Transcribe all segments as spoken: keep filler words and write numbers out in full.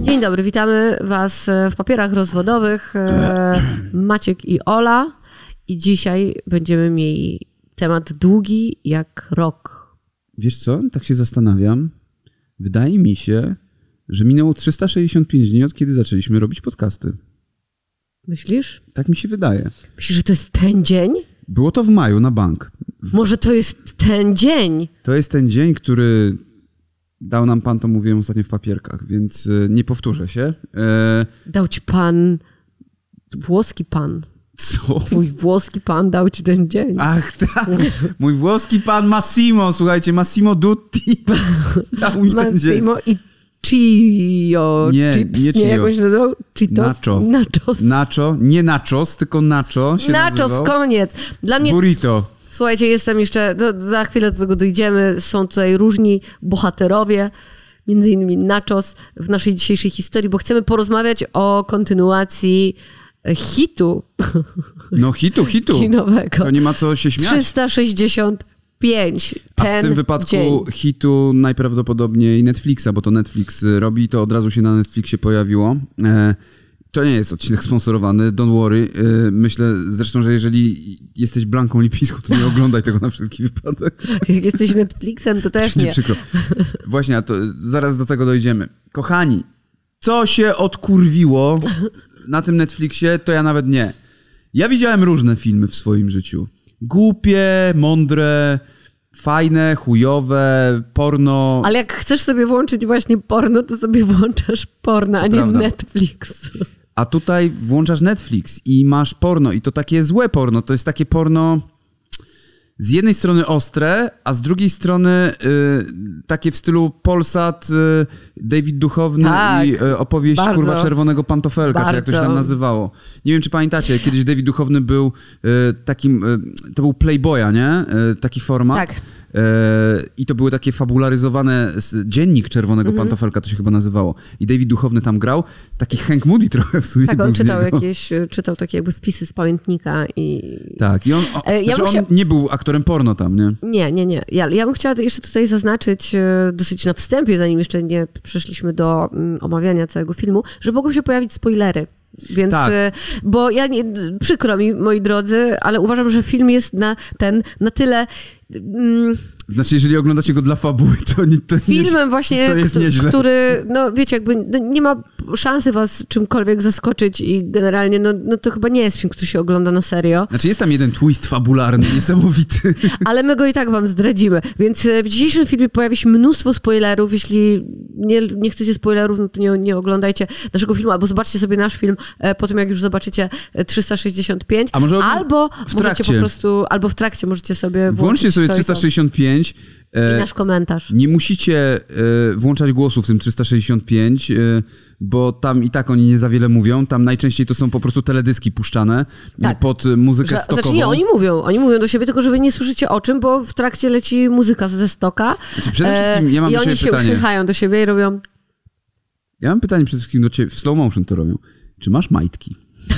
Dzień dobry, witamy was w papierach rozwodowych. Maciek i Ola. I dzisiaj będziemy mieli temat długi jak rok. Wiesz co? Tak się zastanawiam. Wydaje mi się, że minęło trzysta sześćdziesiąt pięć dni, od kiedy zaczęliśmy robić podcasty. Myślisz? Tak mi się wydaje. Myślisz, że to jest ten dzień? Było to w maju na bank. W... Może to jest ten dzień? To jest ten dzień, który dał nam pan, to mówiłem ostatnio w papierkach, więc nie powtórzę się. E... Dał ci pan, włoski pan. Co? Twój włoski pan dał ci ten dzień. Ach tak, mój włoski pan Massimo, słuchajcie, Massimo Dutti dał mi ten dzień. Massimo i Cio, nie, chips, nie, nie jakoś nazywał? Cheetos? Nacho. Nachos. Nacho, nie nachos, tylko nacho się Nachos, nazywał. koniec. Dla mnie... Burrito. Słuchajcie, jestem jeszcze, do, za chwilę do tego dojdziemy, są tutaj różni bohaterowie, między innymi Nachos w naszej dzisiejszej historii, bo chcemy porozmawiać o kontynuacji hitu. No hitu, hitu. Kinowego. To nie ma co się śmiać. trzysta sześćdziesiąt pięć. A w tym wypadku dzień. hitu najprawdopodobniej Netflixa, bo to Netflix robi, to od razu się na Netflixie pojawiło. E, to nie jest odcinek sponsorowany, don't worry. E, myślę zresztą, że jeżeli jesteś Blanką Lipińską, to nie oglądaj tego na wszelki wypadek. Jak jesteś Netflixem, to też nie. Przykro. Właśnie, a to zaraz do tego dojdziemy. Kochani, co się odkurwiło na tym Netflixie, to ja nawet nie. Ja widziałem różne filmy w swoim życiu. Głupie, mądre, fajne, chujowe, porno. Ale jak chcesz sobie włączyć właśnie porno, to sobie włączasz porno, a nie Prawda. Netflix. A tutaj włączasz Netflix i masz porno. I to takie złe porno. To jest takie porno z jednej strony ostre, a z drugiej strony y, takie w stylu Polsat, y, David Duchowny tak, i y, opowieść bardzo, kurwa Czerwonego Pantofelka, czy jak to się tam nazywało. Nie wiem, czy pamiętacie, kiedyś David Duchowny był y, takim, y, to był Playboya, nie? Y, taki format. Tak. I to były takie fabularyzowane, dziennik Czerwonego mhm. Pantofelka, to się chyba nazywało. I David Duchowny tam grał. Taki Hank Moody trochę w sumie. Tak, on czytał jakieś, czytał takie jakby wpisy z pamiętnika i... Tak, i on, o, ja znaczy chcia... on nie był aktorem porno tam, nie? Nie, nie, nie. Ja, ja bym chciała jeszcze tutaj zaznaczyć dosyć na wstępie, zanim jeszcze nie przeszliśmy do um, omawiania całego filmu, że mogą się pojawić spoilery. Więc, tak. Bo ja nie, przykro mi, moi drodzy, ale uważam, że film jest na ten, na tyle... Mm, znaczy, jeżeli oglądacie go dla fabuły, to, nie, to filmem nie, właśnie, to jest k- nieźle. który, no wiecie, jakby no, nie ma szansy was czymkolwiek zaskoczyć i generalnie, no, no to chyba nie jest film, który się ogląda na serio. Znaczy, jest tam jeden twist fabularny, niesamowity. Ale my go i tak wam zdradzimy. Więc w dzisiejszym filmie pojawi się mnóstwo spoilerów. Jeśli nie, nie chcecie spoilerów, no to nie, nie oglądajcie naszego filmu, albo zobaczcie sobie nasz film e, po tym, jak już zobaczycie trzysta sześćdziesiąt pięć. A może albo w możecie po prostu, albo w trakcie możecie sobie włączcie sobie trzysta sześćdziesiąt pięć. I nasz komentarz. Nie musicie e, włączać głosu w tym trzysta sześćdziesiąt pięć, e, bo tam i tak oni nie za wiele mówią. Tam najczęściej to są po prostu teledyski puszczane tak. pod muzykę Że, stokową. Znaczy nie, oni mówią, oni mówią do siebie, tylko że wy nie słyszycie o czym, bo w trakcie leci muzyka ze stoka. Znaczy przede wszystkim ja mam e, do I oni się pytanie. uśmiechają do siebie i robią... Ja mam pytanie przede wszystkim do ciebie, w slow motion to robią. Czy masz majtki?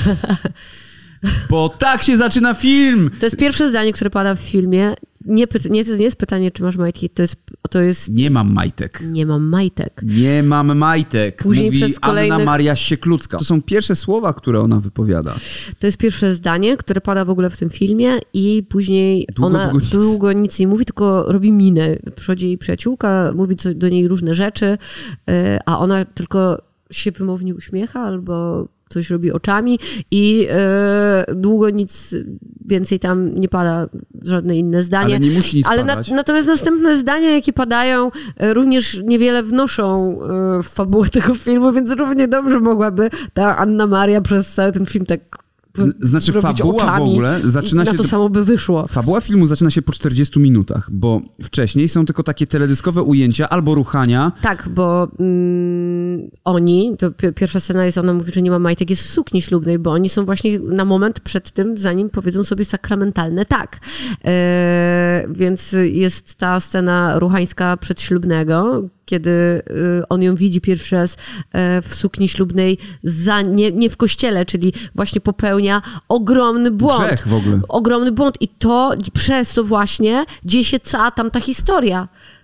Bo tak się zaczyna film! To jest pierwsze zdanie, które pada w filmie. Nie, py- nie, to nie jest pytanie, czy masz majtki, to jest... To jest... Nie mam majtek. Nie mam majtek. Nie mam majtek. Później Mówi przez kolejnych... Anna Maria Sieklucka. To są pierwsze słowa, które ona wypowiada. To jest pierwsze zdanie, które pada w ogóle w tym filmie i później długo, ona długo nic. długo nic nie mówi, tylko robi minę. Przychodzi jej przyjaciółka, mówi do niej różne rzeczy, a ona tylko się wymownie uśmiecha albo... coś robi oczami i e, długo nic więcej tam nie pada, żadne inne zdanie. Ale nie musi nic Ale padać. Na, natomiast następne zdania, jakie padają, e, również niewiele wnoszą e, w fabułę tego filmu, więc równie dobrze mogłaby ta Anna Maria przez cały ten film tak Znaczy fabuła w ogóle zaczyna się... Na to samo by wyszło. Fabuła filmu zaczyna się po czterdziestu minutach, bo wcześniej są tylko takie teledyskowe ujęcia albo ruchania. Tak, bo mm, oni, to pi- pierwsza scena jest, ona mówi, że nie ma majtek, jest w sukni ślubnej, bo oni są właśnie na moment przed tym, zanim powiedzą sobie sakramentalne tak. E, więc jest ta scena ruchańska przedślubnego, kiedy on ją widzi pierwszy raz w sukni ślubnej, za, nie, nie w kościele, czyli właśnie popełnia ogromny błąd. Grzech w ogóle. Ogromny błąd i to przez to właśnie dzieje się cała tamta historia.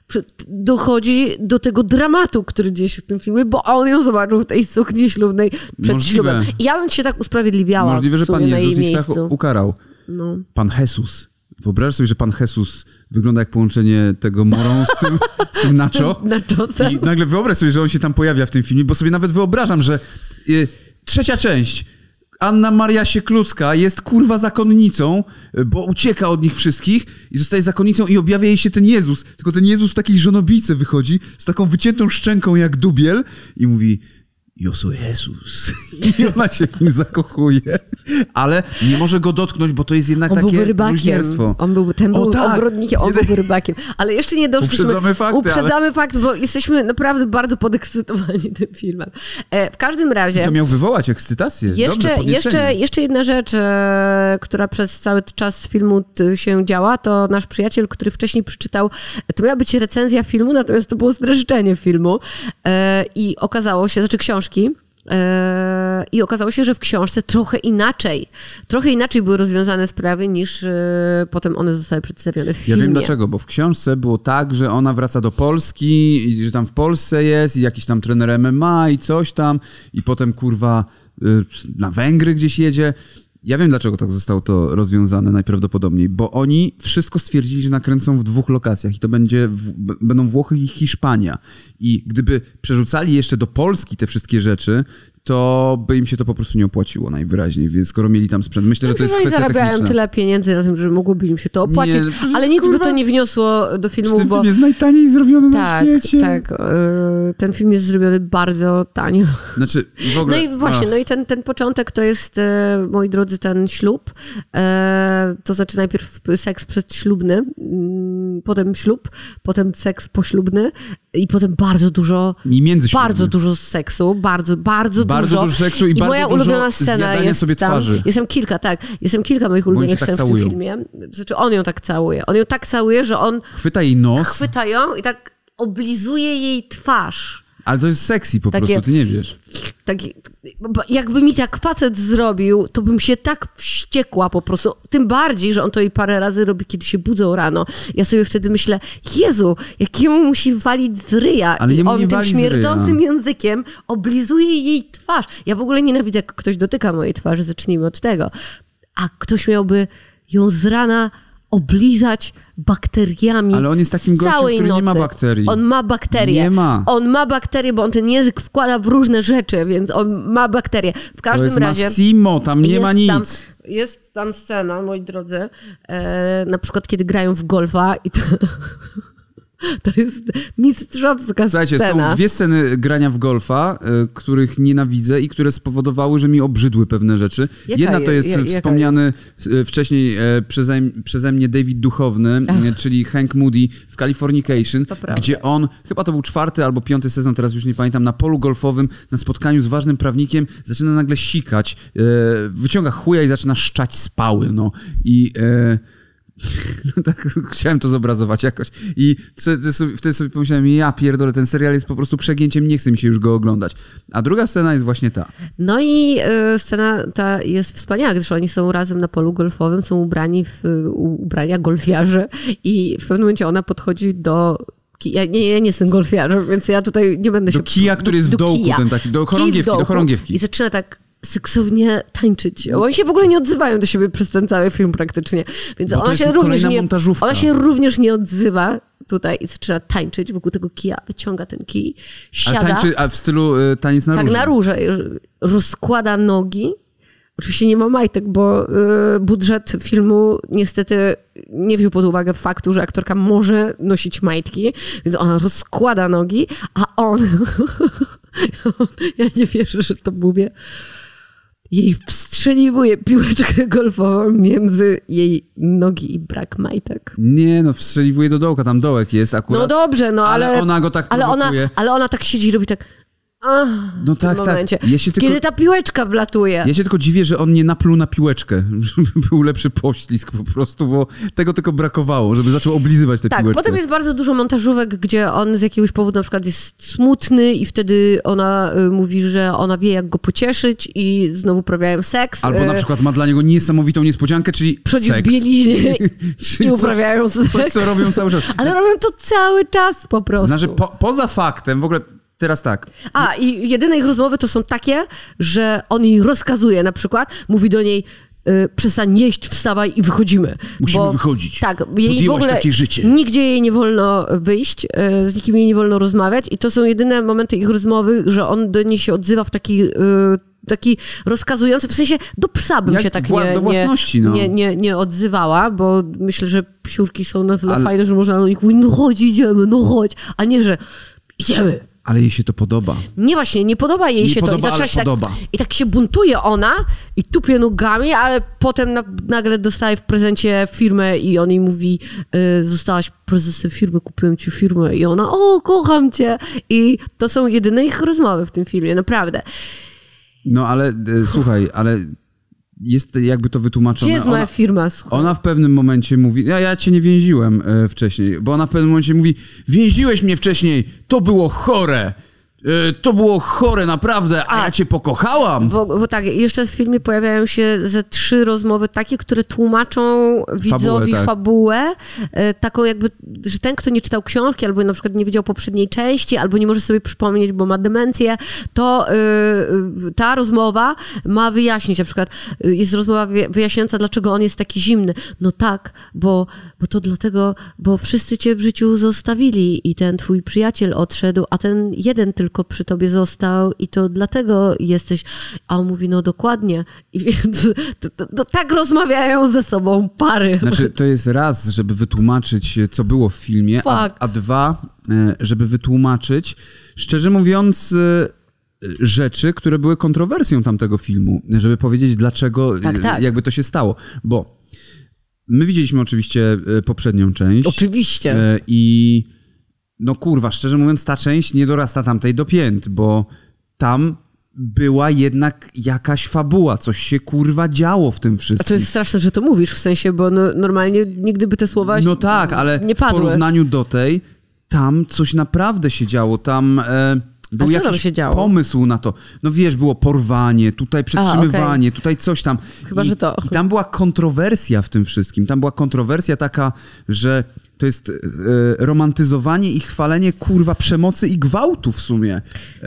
dochodzi do tego dramatu, który dzieje się w tym filmie, bo on ją zobaczył w tej sukni ślubnej przed Możliwe. ślubem. I ja bym się tak usprawiedliwiała. Możliwe, że Pan Jezus ich tak ukarał. No. Pan Jesus. Wyobraź sobie, że Pan Jesus wygląda jak połączenie tego morą z tym, z tym nacho. Nachosem. I nagle wyobraź sobie, że on się tam pojawia w tym filmie, bo sobie nawet wyobrażam, że y, trzecia część, Anna Maria Sieklucka jest kurwa zakonnicą, bo ucieka od nich wszystkich i zostaje zakonnicą i objawia jej się ten Jezus. Tylko ten Jezus w takiej żonobijce wychodzi z taką wyciętą szczęką jak dubiel i mówi: "Yo soy Jesus". I ona się w nim zakochuje, ale nie może go dotknąć, bo to jest jednak on takie byłby rybakiem. bluźnierstwo. On był, ten był O, tak. ogrodnikiem, on był rybakiem. Ale jeszcze nie doszliśmy. Uprzedzamy fakty, Uprzedzamy ale... fakt, bo jesteśmy naprawdę bardzo podekscytowani tym filmem. E, w każdym razie... To miał wywołać ekscytację. Jeszcze, Dobre jeszcze, jeszcze jedna rzecz, e, która przez cały czas filmu t, się działa, to nasz przyjaciel, który wcześniej przeczytał, to miała być recenzja filmu, natomiast to było streszczenie filmu e, i okazało się, znaczy książki, i okazało się, że w książce trochę inaczej, trochę inaczej były rozwiązane sprawy, niż potem one zostały przedstawione w filmie. Ja wiem dlaczego, bo w książce było tak, że ona wraca do Polski i że tam w Polsce jest i jakiś tam trener M M A i coś tam i potem kurwa na Węgry gdzieś jedzie. Ja wiem, dlaczego tak zostało to rozwiązane najprawdopodobniej, bo oni wszystko stwierdzili, że nakręcą w dwóch lokacjach i to będzie w, będą Włochy i Hiszpania. I gdyby przerzucali jeszcze do Polski te wszystkie rzeczy, to by im się to po prostu nie opłaciło najwyraźniej, więc skoro mieli tam sprzęt. Myślę, no, że to jest oni kwestia zarabiają techniczna. tyle pieniędzy na tym, że mogłoby im się to opłacić, nie, ale nic kurwa, by to nie wniosło do filmu, ten bo... film jest najtaniej zrobiony tak, na świecie. Tak, tak. Ten film jest zrobiony bardzo tanio. Znaczy, w ogóle... No i właśnie, no i ten, ten początek to jest, moi drodzy, ten ślub. To znaczy najpierw seks przedślubny, potem ślub, potem seks poślubny i potem bardzo dużo, I bardzo dużo seksu, bardzo, bardzo, bardzo dużo. dużo seksu i, I bardzo moja dużo ulubiona scena jest sobie tam. Twarzy. Jestem kilka, tak. Jestem kilka moich ulubionych tak scen całują. w tym filmie. Znaczy on ją tak całuje. On ją tak całuje, że on chwyta jej nos. Chwyta ją i tak oblizuje jej twarz. Ale to jest sexy po Takie, prostu, ty nie wiesz. Taki, jakby mi tak facet zrobił, to bym się tak wściekła po prostu. Tym bardziej, że on to jej parę razy robi, kiedy się budzą rano. Ja sobie wtedy myślę, Jezu, jakiemu musi walić z ryja. Ale I jemu on nie tym wali śmierdzącym językiem oblizuje jej twarz. Ja w ogóle nienawidzę, jak ktoś dotyka mojej twarzy, zacznijmy od tego. A ktoś miałby ją z rana oblizać bakteriami. Ale on jest takim gościem, który nocy. nie ma bakterii. On ma bakterie. Nie ma. On ma bakterie, bo on ten język wkłada w różne rzeczy, więc on ma bakterie. W każdym to jest razie... Massimo, tam nie ma nic. Tam, jest tam scena, moi drodzy, e, na przykład kiedy grają w golfa i to... To jest mistrzowska Słuchajcie, scena. są dwie sceny grania w golfa, y, których nienawidzę i które spowodowały, że mi obrzydły pewne rzeczy. Jaka Jedna to jest je, wspomniany jest? wcześniej e, przeze, przeze mnie David Duchowny, Ach. czyli Hank Moody w Californication, gdzie on, chyba to był czwarty albo piąty sezon, teraz już nie pamiętam, na polu golfowym, na spotkaniu z ważnym prawnikiem, zaczyna nagle sikać, e, wyciąga chuja i zaczyna szczać z pały, no. I... E, No tak, chciałem to zobrazować jakoś. I wtedy sobie pomyślałem, ja pierdolę, ten serial jest po prostu przegięciem, nie chce mi się już go oglądać. A druga scena jest właśnie ta. No i y, scena ta jest wspaniała, gdyż oni są razem na polu golfowym, są ubrani w y, ubrania golfiarzy i w pewnym momencie ona podchodzi do... Ja nie, ja nie jestem golfiarzem, więc ja tutaj nie będę do się... Kija, który jest w dołku, kija. ten taki, do chorągiewki, do chorągiewki. I zaczyna tak seksownie tańczyć. Oni się w ogóle nie odzywają do siebie przez ten cały film praktycznie. Więc ona się, również nie, ona się również nie odzywa tutaj i zaczyna tańczyć wokół tego kija, wyciąga ten kij, siada. A, tańczy, a w stylu y, taniec na tak, róże. Tak, na róże. Rozkłada nogi. Oczywiście nie ma majtek, bo y, budżet filmu niestety nie wziął pod uwagę faktu, że aktorka może nosić majtki, więc ona rozkłada nogi, a on, ja nie wierzę, że to mówię, jej wstrzeliwuje piłeczkę golfową między jej nogi i brak majtek. Nie, no wstrzeliwuje do dołka, tam dołek jest akurat. No dobrze, no ale... Ale ona go tak ale prowokuje. ona, ale ona tak siedzi i robi tak... Ach, no w tym tak, momencie. tak. Ja się Kiedy tylko, ta piłeczka wlatuje. ja się tylko dziwię, że on nie napluł na piłeczkę, żeby był lepszy poślizg po prostu, bo tego tylko brakowało, żeby zaczął oblizywać tę Tak, piłeczkę. potem jest bardzo dużo montażówek, gdzie on z jakiegoś powodu na przykład jest smutny i wtedy ona y, mówi, że ona wie, jak go pocieszyć i znowu uprawiają seks. Albo na przykład ma dla niego niesamowitą niespodziankę, czyli Przychodzi seks. w bieliźnie Czyli i uprawiają coś, seks. coś, co robią cały czas. Ale robią to cały czas po prostu. Znaczy, po, poza faktem, w ogóle teraz tak. A, i jedyne ich rozmowy to są takie, że on jej rozkazuje na przykład, mówi do niej y, przestań jeść, wstawaj i wychodzimy. Musimy bo, wychodzić. Tak, jej w Podjęłaś ogóle takie życie. nigdzie jej nie wolno wyjść, y, z nikim jej nie wolno rozmawiać i to są jedyne momenty ich rozmowy, że on do niej się odzywa w taki... Y, taki rozkazujący, w sensie do psa bym Jak się tak wła- nie, do własności, nie, no. nie, nie, nie odzywała, bo myślę, że psiurki są na tyle Ale- fajne, że można do nich mówić, no chodź, idziemy, no chodź, a nie, że idziemy. Ale jej się to podoba. Nie właśnie, nie podoba jej Nie się podoba, to. I, zaczęła ale się tak, podoba. I tak się buntuje ona i tupie nogami, ale potem na, nagle dostaje w prezencie firmę i on jej mówi, y, zostałaś prezesem firmy, kupiłem ci firmę i ona, o, kocham cię. I to są jedyne ich rozmowy w tym filmie, naprawdę. No ale e, słuchaj, ale jest jakby to wytłumaczone. Gdzie jest ona, moja firma? Słuchaj. ona w pewnym momencie mówi, ja, ja cię nie więziłem e, wcześniej, bo ona w pewnym momencie mówi, więziłeś mnie wcześniej, to było chore. E, to było chore, naprawdę, a, A. ja cię pokochałam. Bo, bo tak, jeszcze w filmie pojawiają się ze trzy rozmowy takie, które tłumaczą widzowi tak. fabułę, e, taką jakby, że ten, kto nie czytał książki, albo na przykład nie widział poprzedniej części, albo nie może sobie przypomnieć, bo ma demencję, to e, ta rozmowa ma wyjaśnić, na przykład e, jest rozmowa wyja- wyjaśniająca, dlaczego on jest taki zimny. No tak, bo, bo to dlatego, bo wszyscy cię w życiu zostawili i ten twój przyjaciel odszedł, a ten jeden tylko tylko przy tobie został i to dlatego jesteś... A on mówi, no dokładnie. I więc to, to, to tak rozmawiają ze sobą pary. Znaczy, to jest raz, żeby wytłumaczyć, co było w filmie, a, a dwa, e, żeby wytłumaczyć, szczerze mówiąc, e, rzeczy, które były kontrowersją tamtego filmu, żeby powiedzieć, dlaczego Tak, tak. jakby to się stało. Bo my widzieliśmy oczywiście e, poprzednią część. Oczywiście. E, I no kurwa, szczerze mówiąc, ta część nie dorasta tamtej do pięt, bo tam była jednak jakaś fabuła, coś się kurwa działo w tym wszystkim. A to jest straszne, że to mówisz, w sensie, bo no, normalnie nigdy by te słowa No tak, ale nie padły. w porównaniu do tej, tam coś naprawdę się działo, tam e, był co tam jakiś się działo? pomysł na to. No wiesz, było porwanie, tutaj przetrzymywanie, A, okay. tutaj coś tam. Chyba, I, że to. I tam była kontrowersja w tym wszystkim. Tam była kontrowersja taka, że to jest e, romantyzowanie i chwalenie kurwa przemocy i gwałtu w sumie.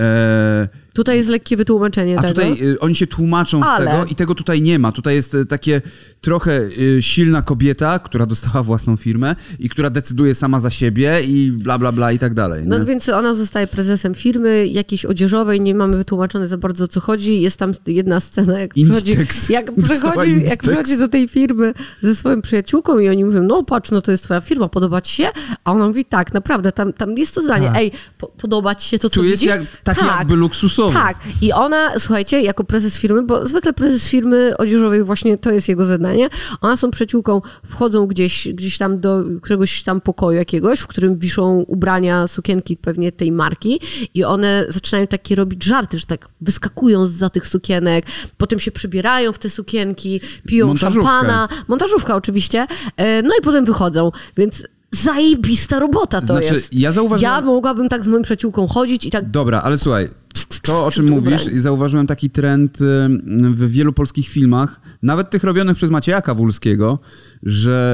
E, Tutaj jest lekkie wytłumaczenie A tego. tutaj y, oni się tłumaczą Ale... z tego i tego tutaj nie ma. Tutaj jest y, takie trochę y, silna kobieta, która dostała własną firmę i która decyduje sama za siebie i bla, bla, bla i tak dalej. No nie? więc ona zostaje prezesem firmy jakiejś odzieżowej, nie mamy wytłumaczone za bardzo o co chodzi. Jest tam jedna scena, jak przychodzi, Inditex. jak Dostała przychodzi, jak Inditex. przychodzi do tej firmy ze swoją przyjaciółką i oni mówią, no patrz, no to jest twoja firma, podoba ci się? A ona mówi, tak, naprawdę, tam, tam jest to zdanie. Tak. Ej, po, podoba ci się to, co Tu jest widzisz? jak, taki tak. jakby luksusowy. Tak. I ona, słuchajcie, jako prezes firmy, bo zwykle prezes firmy odzieżowej właśnie to jest jego zadanie, ona z tą przyjaciółką wchodzą gdzieś, gdzieś tam do któregoś tam pokoju jakiegoś, w którym wiszą ubrania, sukienki pewnie tej marki i one zaczynają takie robić żarty, że tak wyskakują zza tych sukienek, potem się przybierają w te sukienki, piją Montażówkę. szampana, montażówka oczywiście, no i potem wychodzą, więc zajebista robota to Znaczy, jest. ja zauważyłem... Ja mogłabym tak z moją przyjaciółką chodzić i tak... Dobra, ale słuchaj, to o czym Dobra. mówisz, zauważyłem taki trend y, w wielu polskich filmach, nawet tych robionych przez Macieja Kawulskiego, że,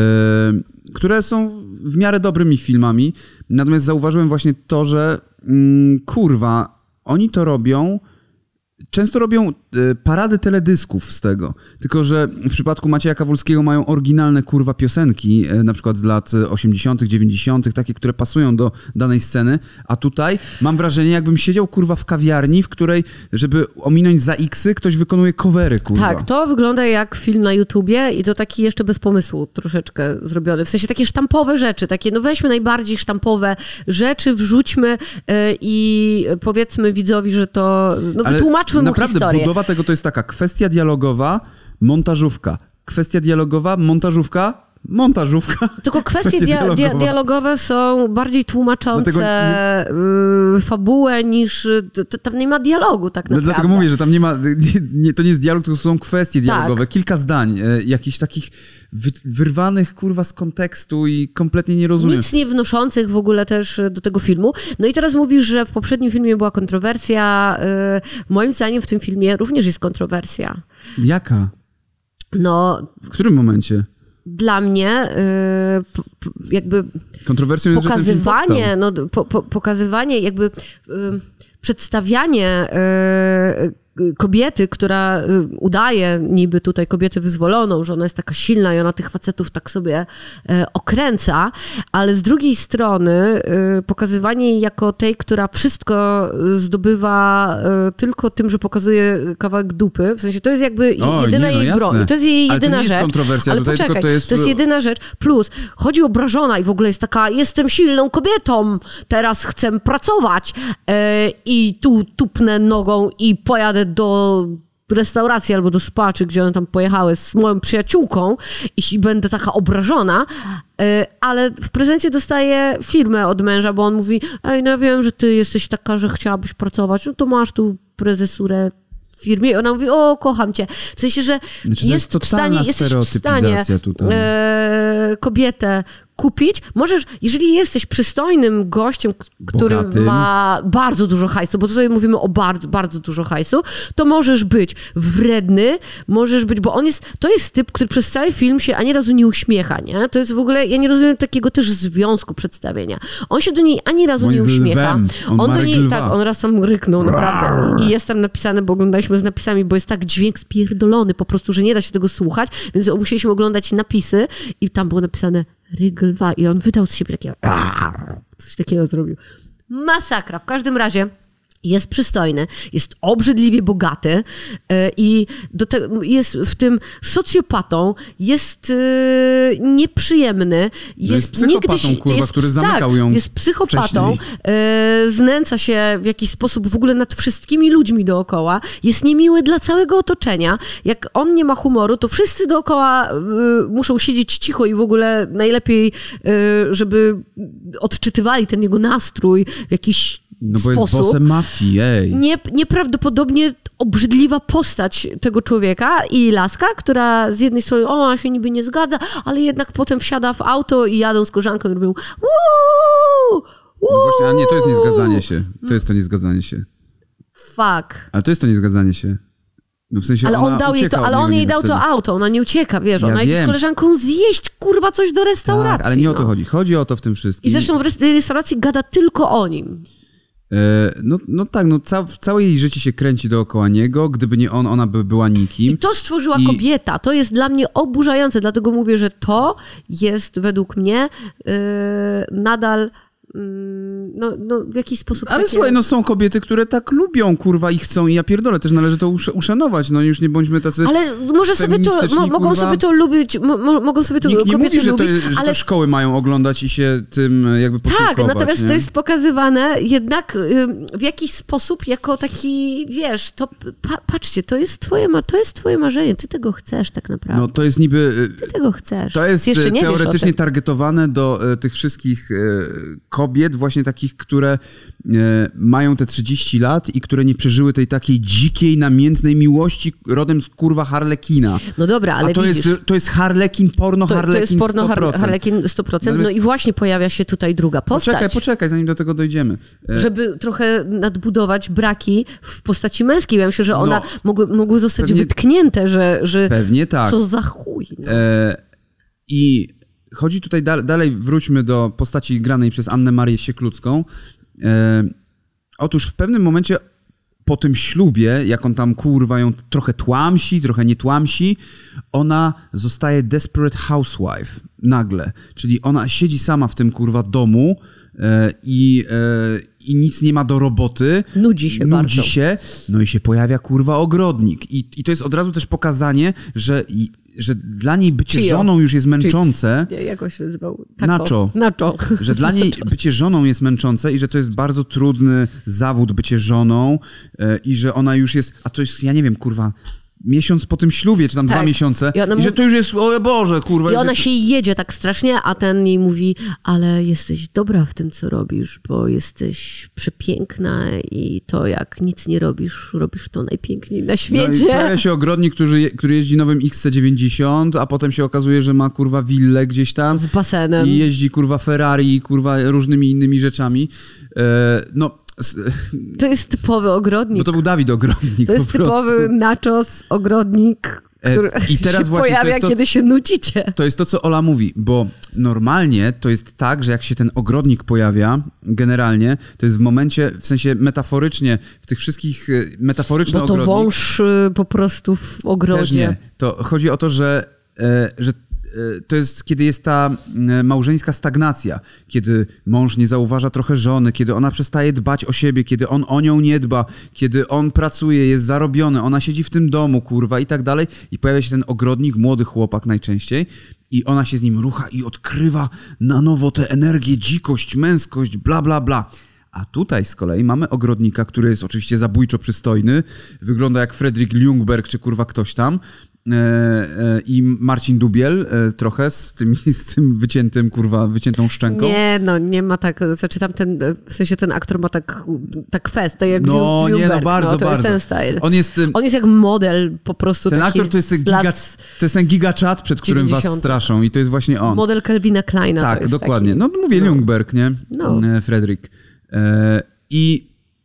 y, które są w miarę dobrymi filmami, natomiast zauważyłem właśnie to, że mm, kurwa, oni to robią, często robią y, parady teledysków z tego, tylko że w przypadku Macieja Kawulskiego mają oryginalne kurwa piosenki, y, na przykład z lat osiemdziesiątych, dziewięćdziesiątych, takie, które pasują do danej sceny, a tutaj mam wrażenie, jakbym siedział kurwa w kawiarni, w której, żeby ominąć za X-y, ktoś wykonuje covery, kurwa. Tak, to wygląda jak film na YouTubie i to taki jeszcze bez pomysłu troszeczkę zrobiony. W sensie takie sztampowe rzeczy, takie no weźmy najbardziej sztampowe rzeczy, wrzućmy yy, i powiedzmy widzowi, że to, no Ale wytłumaczmy mu naprawdę historię. budowa tego to jest taka kwestia dialogowa, montażówka. Kwestia dialogowa, montażówka, montażówka. Tylko kwestie dia- dialogowe. dia- dialogowe są bardziej tłumaczące nie... y, fabułę niż... To, tam nie ma dialogu tak naprawdę. Dlatego mówię, że tam nie ma... Nie, nie, to nie jest dialog, to są kwestie dialogowe. Tak. Kilka zdań, e, jakichś takich wy, wyrwanych, kurwa, z kontekstu i kompletnie nie rozumiem. Nic nie wnoszących w ogóle też do tego filmu. No i teraz mówisz, że w poprzednim filmie była kontrowersja. Y, moim zdaniem w tym filmie również jest kontrowersja. Jaka? No... W którym momencie? Dla mnie y, p, p, jakby Kontrowersją jest, pokazywanie, no, po, po, pokazywanie jakby y, przedstawianie y, kobiety, która udaje niby tutaj kobietę wyzwoloną, że ona jest taka silna i ona tych facetów tak sobie e, okręca, ale z drugiej strony e, pokazywanie jej jako tej, która wszystko zdobywa e, tylko tym, że pokazuje kawałek dupy, w sensie to jest jakby o, jedyna nie, no, jej broń. To jest jej ale jedyna to nie rzecz. Jest kontrowersja, ale tutaj, poczekaj, to jest... to jest jedyna rzecz. Plus chodzi obrażona i w ogóle jest taka, jestem silną kobietą, teraz chcę pracować e, i tu tupnę nogą i pojadę do restauracji albo do spa, czy gdzie one tam pojechały z moją przyjaciółką i będę taka obrażona, ale w prezencie dostaję firmę od męża, bo on mówi, ej, no ja wiem, że ty jesteś taka, że chciałabyś pracować, no to masz tu prezesurę w firmie i ona mówi, o, kocham cię. W sensie, że znaczy, jest w stanie, jesteś w stanie e, kobietę kupić. Możesz, jeżeli jesteś przystojnym gościem, który Bogatym. ma bardzo dużo hajsu, bo tutaj mówimy o bardzo, bardzo dużo hajsu, to możesz być wredny, możesz być, bo on jest, to jest typ, który przez cały film się ani razu nie uśmiecha, nie? To jest w ogóle, ja nie rozumiem takiego też związku przedstawienia. On się do niej ani razu on nie uśmiecha. On, on do niej, lwa. tak, on raz tam ryknął, naprawdę. I jest tam napisane, bo oglądaliśmy z napisami, bo jest tak dźwięk spierdolony po prostu, że nie da się tego słuchać, więc musieliśmy oglądać napisy i tam było napisane ryk lwa i on wydał z siebie takie coś takiego zrobił. Masakra. W każdym razie jest przystojny, jest obrzydliwie bogaty yy, i do te, jest w tym socjopatą, jest yy, nieprzyjemny, jest, no jest psychopatą, nigdy się, kurwa, jest, który tak, zamykał ją jest psychopatą, yy, znęca się w jakiś sposób w ogóle nad wszystkimi ludźmi dookoła, jest niemiły dla całego otoczenia. Jak on nie ma humoru, to wszyscy dookoła yy, muszą siedzieć cicho i w ogóle najlepiej, yy, żeby odczytywali ten jego nastrój w jakiś No bo sposób. jest bossem mafii, ej. Nie, nieprawdopodobnie obrzydliwa postać tego człowieka i laska, która z jednej strony, o, ona się niby nie zgadza, ale jednak potem wsiada w auto i jadą z koleżanką i robią wuuu, No właśnie, a nie, to jest niezgadzanie się. To jest to niezgadzanie się. Fuck. Ale to jest to niezgadzanie się. No w sensie ale ona on dał jej to, ale on jej dał wtedy. to auto, ona nie ucieka, wiesz, Ja ona idzie wiem. z koleżanką zjeść, kurwa, coś do restauracji. Tak, ale nie o to no. chodzi. Chodzi o to w tym wszystkim. I zresztą w restauracji gada tylko o nim. E, no, no tak, no ca całe jej życie się kręci dookoła niego. Gdyby nie on, ona by była nikim. I to stworzyła I... kobieta. To jest dla mnie oburzające, dlatego mówię, że to jest według mnie yy, nadal no, no w jakiś sposób Ale takie... słuchaj, no są kobiety, które tak lubią, kurwa, i chcą i ja pierdolę, też należy to usz uszanować, no już nie bądźmy tacy Ale może sobie to, mo mogą kurwa. sobie to lubić, mo mogą sobie to Nikt nie kobiety mówi, że lubić, to, że ale... to szkoły mają oglądać i się tym jakby posiłkować. Tak, natomiast nie? to jest pokazywane jednak y, w jakiś sposób jako taki, wiesz, to pa patrzcie, to jest twoje, ma to jest twoje marzenie, ty tego chcesz tak naprawdę. No to jest niby... Ty tego chcesz. To jest Jeszcze nie teoretycznie targetowane do e, tych wszystkich e, kobiet, właśnie takich, które e, mają te trzydzieści lat i które nie przeżyły tej takiej dzikiej, namiętnej miłości rodem z kurwa Harlekina. No dobra, ale A to widzisz, jest, to jest Harlekin, porno to, Harlekin to jest porno sto procent. Harlekin sto procent. No i właśnie pojawia się tutaj druga postać. Poczekaj, poczekaj, zanim do tego dojdziemy. E, Żeby trochę nadbudować braki w postaci męskiej. Ja myślę, że one No, mogły, mogły zostać pewnie, wytknięte, że, że pewnie tak. co za chuj. No. E, I chodzi tutaj da dalej, wróćmy do postaci granej przez Annę Marię Sieklucką. E, otóż w pewnym momencie po tym ślubie, jak on tam kurwa ją trochę tłamsi, trochę nie tłamsi, ona zostaje desperate housewife nagle. Czyli ona siedzi sama w tym kurwa domu e, i, e, i nic nie ma do roboty. Nudzi się Nudzi bardzo. się, no i się pojawia kurwa ogrodnik. I, i to jest od razu też pokazanie, że, i, że dla niej bycie Chio. żoną już jest męczące. Nie, jak on się nazywał? Nacho. Nacho. Że dla niej bycie żoną jest męczące i że to jest bardzo trudny zawód bycie żoną e, i że ona już jest, a to jest, ja nie wiem, kurwa, miesiąc po tym ślubie, czy tam tak. dwa miesiące, i, i że to już jest, o Boże, kurwa. I ona się jedzie tak strasznie, a ten jej mówi, ale jesteś dobra w tym, co robisz, bo jesteś przepiękna i to jak nic nie robisz, robisz to najpiękniej na świecie. No i pojawia się ogrodnik, który, który jeździ nowym X C dziewięćdziesiąt, a potem się okazuje, że ma kurwa willę gdzieś tam. Z basenem. I jeździ kurwa Ferrari i kurwa różnymi innymi rzeczami. E, no to jest typowy ogrodnik. Bo to był Dawid Ogrodnik. To jest typowy nachos ogrodnik, który I teraz się właśnie pojawia, to, kiedy się nudzicie. To jest to, co Ola mówi, bo normalnie to jest tak, że jak się ten ogrodnik pojawia, generalnie, to jest w momencie, w sensie metaforycznie, w tych wszystkich metaforycznych ogrodnik... Bo to ogrodnik, wąż po prostu w ogrodzie. Też nie. To chodzi o to, że, że to jest, kiedy jest ta małżeńska stagnacja, kiedy mąż nie zauważa trochę żony, kiedy ona przestaje dbać o siebie, kiedy on o nią nie dba, kiedy on pracuje, jest zarobiony, ona siedzi w tym domu, kurwa, i tak dalej. I pojawia się ten ogrodnik, młody chłopak najczęściej, i ona się z nim rucha i odkrywa na nowo tę energię, dzikość, męskość, bla, bla, bla. A tutaj z kolei mamy ogrodnika, który jest oczywiście zabójczo przystojny, wygląda jak Fredrik Ljungberg czy kurwa ktoś tam, i Marcin Dubiel trochę z tym, z tym wyciętym, kurwa, wyciętą szczęką. Nie, no nie ma tak, znaczy tam ten, w sensie ten aktor ma tak, tak fest, tak jak No Ljungberg, nie, no bardzo, no, to bardzo. jest ten style. On jest, On jest jak model po prostu. Ten taki aktor to jest ten, giga, to jest ten gigachat, przed którym was straszą i to jest właśnie on. Model Calvina Kleina. Tak, to jest dokładnie. Taki, no mówię no. Ljungberg, nie? No. Fredrik. E, I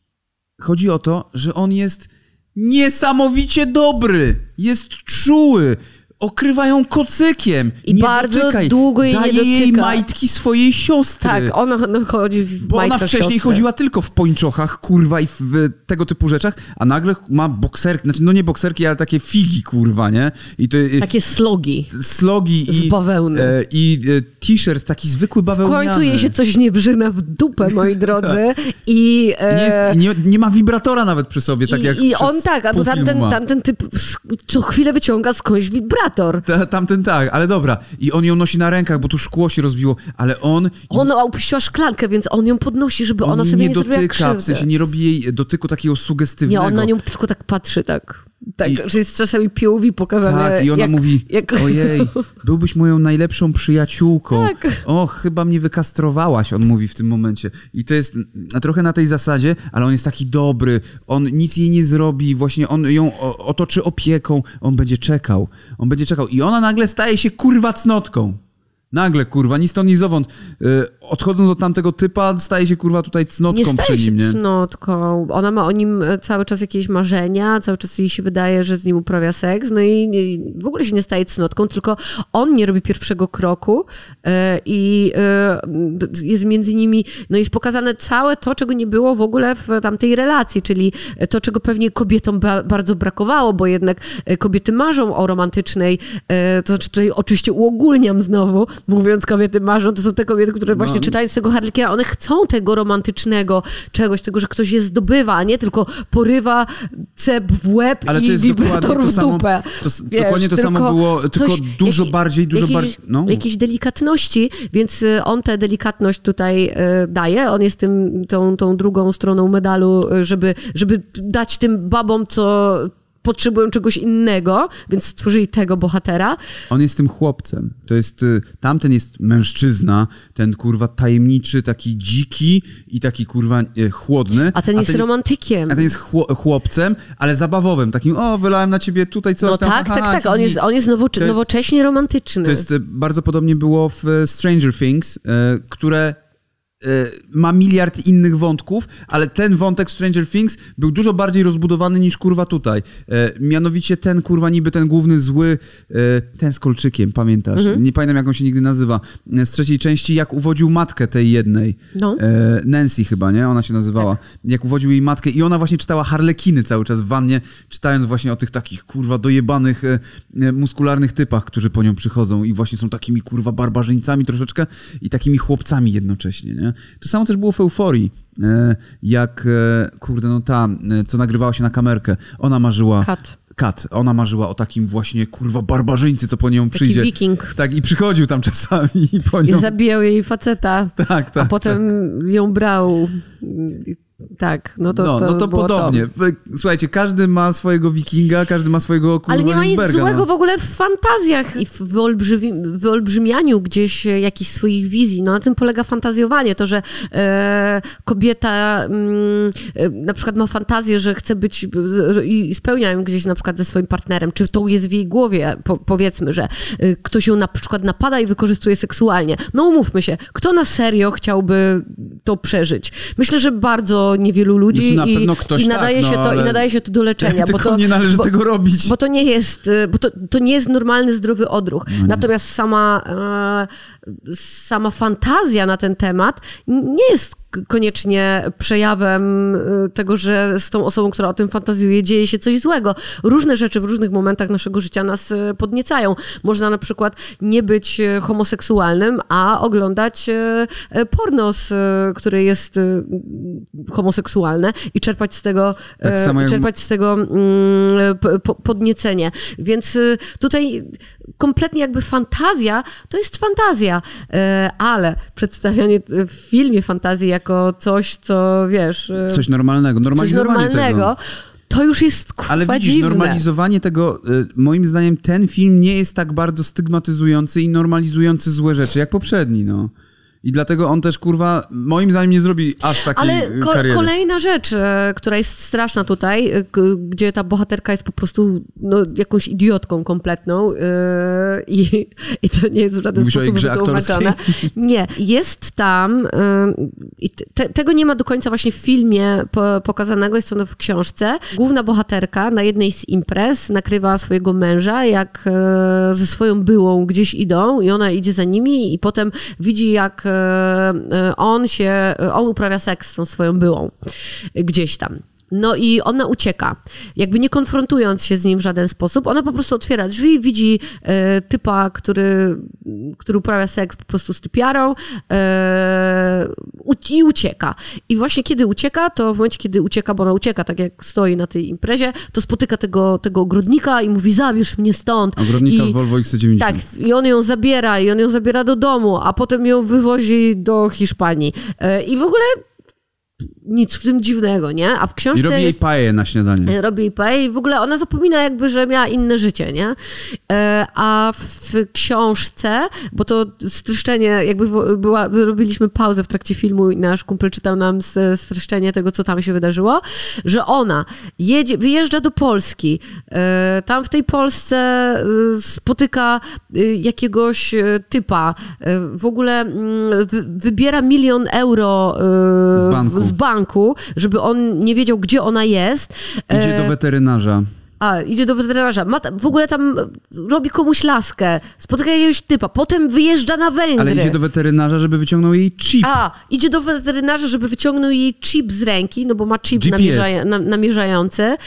chodzi o to, że on jest niesamowicie dobry, jest czuły, okrywają kocykiem. I nie bardzo dotykaj. długo jej Daje nie dotyka. jej majtki swojej siostry. Tak, ona no, chodzi w Bo ona wcześniej siostry. chodziła tylko w pończochach, kurwa, i w, w tego typu rzeczach, a nagle ma bokserki, znaczy no nie bokserki, ale takie figi, kurwa, nie? I to, takie slogi. Slogi z i, bawełny. E, I e, t-shirt taki zwykły bawełniany. W końcu jej się coś nie brzyna w dupę, moi drodzy. I, e, nie, jest, nie, nie ma wibratora nawet przy sobie, tak i, jak I on tak, bo tamten, tamten typ co chwilę wyciąga skądś wibrator. Ta, tamten tak, ale dobra. I on ją nosi na rękach, bo tu szkło się rozbiło, ale on... Ona upuściła szklankę, więc on ją podnosi, żeby on ona sobie nie, nie dotyka, zrobiła krzywdy. w sensie nie robi jej dotyku takiego sugestywnego. Nie, on na nią tylko tak patrzy, tak. Tak, I, że jest czasami P O V pokazane. Tak, i ona jak, mówi, jak... ojej, byłbyś moją najlepszą przyjaciółką. Tak. O, chyba mnie wykastrowałaś, on mówi w tym momencie. I to jest trochę na tej zasadzie, ale on jest taki dobry, on nic jej nie zrobi, właśnie on ją otoczy opieką, on będzie czekał, on będzie czekał. I ona nagle staje się kurwa cnotką. Nagle, kurwa, ni stąd, ni zowąd. Yy, odchodząc od tamtego typa, staje się, kurwa, tutaj cnotką nie przy nim, nie? Nie cnotką. Ona ma o nim cały czas jakieś marzenia, cały czas jej się wydaje, że z nim uprawia seks, no i nie, w ogóle się nie staje cnotką, tylko on nie robi pierwszego kroku yy, i yy, jest między nimi, no jest pokazane całe to, czego nie było w ogóle w tamtej relacji, czyli to, czego pewnie kobietom ba- bardzo brakowało, bo jednak kobiety marzą o romantycznej, yy, to znaczy tutaj oczywiście uogólniam znowu, mówiąc kobiety marzą, to są te kobiety, które właśnie no. czytając tego Harlequina, one chcą tego romantycznego czegoś, tego, że ktoś je zdobywa, a nie tylko porywa cep w łeb ale i wibrator w samo, dupę. To, Wiesz, dokładnie to samo było, coś, tylko dużo jak, bardziej, dużo jakieś, bardziej... No. Jakieś delikatności, więc on tę delikatność tutaj daje. On jest tym, tą, tą drugą stroną medalu, żeby, żeby dać tym babom, co... potrzebują czegoś innego, więc stworzyli tego bohatera. On jest tym chłopcem. To jest, tamten jest mężczyzna, ten kurwa tajemniczy, taki dziki i taki kurwa chłodny. A ten a jest ten romantykiem. Jest, a ten jest chłopcem, ale zabawowym, takim o, wylałem na ciebie tutaj coś no tam. tak, aha, tak, tak. On jest, on jest, nowocze- jest nowocześnie romantyczny. To jest, bardzo podobnie było w Stranger Things, które ma miliard innych wątków, ale ten wątek Stranger Things był dużo bardziej rozbudowany niż kurwa tutaj. E, mianowicie ten kurwa niby ten główny zły, e, ten z kolczykiem, pamiętasz? Mhm. Nie pamiętam jak on się nigdy nazywa. Z trzeciej części jak uwodził matkę tej jednej. No. E, Nancy chyba, nie? Ona się nazywała. Tak. Jak uwodził jej matkę i ona właśnie czytała Harlekiny cały czas w wannie, czytając właśnie o tych takich kurwa dojebanych e, muskularnych typach, którzy po nią przychodzą i właśnie są takimi kurwa barbarzyńcami troszeczkę i takimi chłopcami jednocześnie, nie? To samo też było w Euforii, jak, kurde, no ta, co nagrywała się na kamerkę. Ona marzyła... Kat. Kat. Ona marzyła o takim właśnie, kurwa, barbarzyńcy, co po nią Taki przyjdzie. wiking. Tak, i przychodził tam czasami i po nią... I zabijał jej faceta. Tak, tak. A potem tak. ją brał. Tak, no to, no, to, no to było podobnie. To. Słuchajcie, każdy ma swojego wikinga, każdy ma swojego kurwa Ale nie ma nic Lindberga, złego no. w ogóle w fantazjach i w wyolbrzymi- wyolbrzymianiu gdzieś jakichś swoich wizji. No na tym polega fantazjowanie. To, że e, kobieta mm, e, na przykład ma fantazję, że chce być e, i spełnia ją gdzieś na przykład ze swoim partnerem. Czy to jest w jej głowie, po, powiedzmy, że e, ktoś ją na przykład napada i wykorzystuje seksualnie. No umówmy się, kto na serio chciałby to przeżyć? Myślę, że bardzo niewielu ludzi na i, pewno ktoś i, nadaje tak, się no, to, ale... i nadaje się to do leczenia. Tylko bo to, nie należy bo, tego robić. Bo to nie jest, bo to, to nie jest normalny, zdrowy odruch. No Natomiast sama, e, sama fantazja na ten temat nie jest koniecznie przejawem tego, że z tą osobą, która o tym fantazjuje, dzieje się coś złego. Różne rzeczy w różnych momentach naszego życia nas podniecają. Można na przykład nie być homoseksualnym, a oglądać porno, które jest homoseksualne i czerpać z tego, tak samo jak... czerpać z tego podniecenie. Więc tutaj kompletnie jakby fantazja to jest fantazja, ale przedstawianie w filmie fantazji jako coś, co wiesz... Coś normalnego, normalizowanie coś normalnego, tego. To już jest kurwa Ale widzisz, dziwne. normalizowanie tego, moim zdaniem ten film nie jest tak bardzo stygmatyzujący i normalizujący złe rzeczy jak poprzedni, no. I dlatego on też, kurwa, moim zdaniem nie zrobi aż takiej Ale ko- kariery. kolejna rzecz, która jest straszna tutaj, gdzie ta bohaterka jest po prostu no, jakąś idiotką kompletną yy, i, i to nie jest w żaden Mówisz sposób wytłumaczone. Nie. Jest tam, yy, te, tego nie ma do końca właśnie w filmie po, pokazanego, jest to w książce. Główna bohaterka na jednej z imprez nakrywa swojego męża, jak yy, ze swoją byłą gdzieś idą i ona idzie za nimi i potem widzi, jak on się, on uprawia seks z tą swoją byłą gdzieś tam. No i ona ucieka, jakby nie konfrontując się z nim w żaden sposób. Ona po prostu otwiera drzwi i widzi e, typa, który, który uprawia seks po prostu z typiarą e, i ucieka. I właśnie kiedy ucieka, to w momencie, kiedy ucieka, bo ona ucieka, tak jak stoi na tej imprezie, to spotyka tego, tego ogrodnika i mówi, zabierz mnie stąd. Ogrodnika I, w Volvo X C dziewięćdziesiąt. Tak, i on ją zabiera, i on ją zabiera do domu, a potem ją wywozi do Hiszpanii. E, I w ogóle nic w tym dziwnego, nie? A w książce I robi jej jest... paję na śniadanie. Robi jej paję i w ogóle ona zapomina jakby, że miała inne życie, nie? E, a w książce, bo to streszczenie, jakby była, robiliśmy pauzę w trakcie filmu i nasz kumpel czytał nam streszczenie tego, co tam się wydarzyło, że ona jedzie, wyjeżdża do Polski, e, tam w tej Polsce e, spotyka e, jakiegoś e, typa, e, w ogóle m, wy, wybiera milion euro e, z banku. z banku, żeby on nie wiedział, gdzie ona jest. Idzie do weterynarza. A, idzie do weterynarza. Ma ta, w ogóle tam robi komuś laskę, spotyka jakiegoś typa, potem wyjeżdża na Węgry. Ale idzie do weterynarza, żeby wyciągnął jej chip. A, idzie do weterynarza, żeby wyciągnął jej chip z ręki, no bo ma chip namierza, na, namierzający.